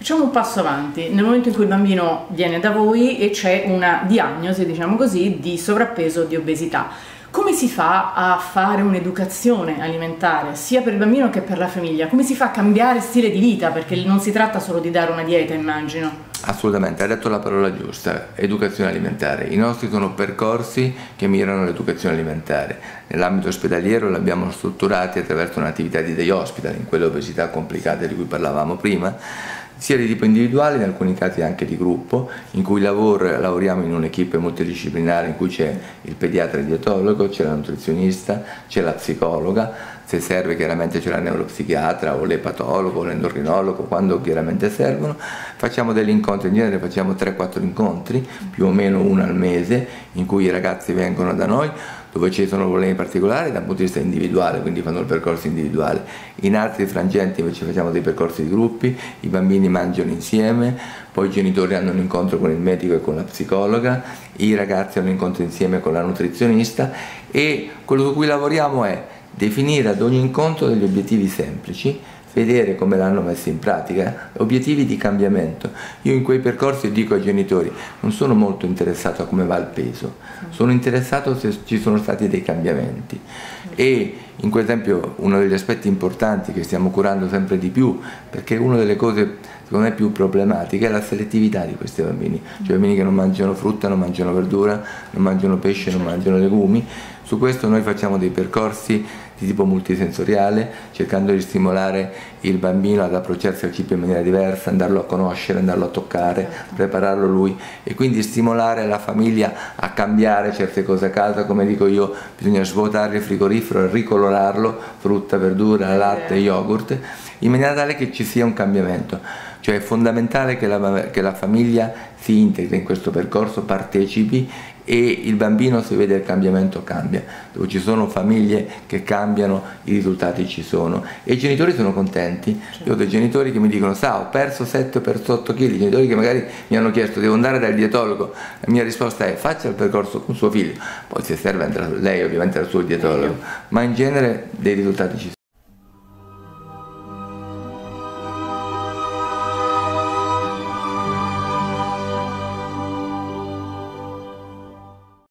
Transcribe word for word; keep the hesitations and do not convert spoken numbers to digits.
Facciamo un passo avanti, nel momento in cui il bambino viene da voi e c'è una diagnosi, diciamo così, di sovrappeso o di obesità. Come si fa a fare un'educazione alimentare sia per il bambino che per la famiglia? Come si fa a cambiare stile di vita? Perché non si tratta solo di dare una dieta, immagino. Assolutamente, hai detto la parola giusta, educazione alimentare. I nostri sono percorsi che mirano all'educazione alimentare. Nell'ambito ospedaliero li abbiamo strutturati attraverso un'attività di day hospital, in quelle obesità complicate di cui parlavamo prima, sia di tipo individuale, in alcuni casi anche di gruppo, in cui lavoro, lavoriamo in un'equipe multidisciplinare in cui c'è il pediatra e il dietologo, c'è la nutrizionista, c'è la psicologa, se serve chiaramente c'è la neuropsichiatra o l'epatologo o l'endocrinologo, quando chiaramente servono. Facciamo degli incontri, in genere facciamo tre quattro incontri, più o meno uno al mese, in cui i ragazzi vengono da noi, dove ci sono problemi particolari dal punto di vista individuale, quindi fanno il percorso individuale. In altri frangenti invece facciamo dei percorsi di gruppi, i bambini mangiano insieme, poi i genitori hanno un incontro con il medico e con la psicologa, i ragazzi hanno un incontro insieme con la nutrizionista, e quello su cui lavoriamo è definire ad ogni incontro degli obiettivi semplici, vedere come l'hanno messo in pratica, obiettivi di cambiamento. Io in quei percorsi dico ai genitori, non sono molto interessato a come va il peso, sono interessato se ci sono stati dei cambiamenti. E in quel esempio uno degli aspetti importanti che stiamo curando sempre di più, perché una delle cose secondo me più problematiche è la selettività di questi bambini, cioè bambini che non mangiano frutta, non mangiano verdura, non mangiano pesce, non mangiano legumi. Su questo noi facciamo dei percorsi di tipo multisensoriale, cercando di stimolare il bambino ad approcciarsi al cibo in maniera diversa, andarlo a conoscere, andarlo a toccare, prepararlo lui, e quindi stimolare la famiglia a cambiare certe cose a casa. Come dico io, bisogna svuotare il frigorifero e ricolorarlo, frutta, verdura, latte, yogurt, in maniera tale che ci sia un cambiamento. Cioè è fondamentale che la, che la famiglia si integri in questo percorso, partecipi, e il bambino, se vede il cambiamento, cambia. Dove ci sono famiglie che cambiano, i risultati ci sono e i genitori sono contenti. Io ho dei genitori che mi dicono: sa, ho perso sette o perso otto chili, genitori che magari mi hanno chiesto devo andare dal dietologo, la mia risposta è faccia il percorso con suo figlio, poi se serve andrà lei ovviamente dal suo dietologo, ma in genere dei risultati ci sono.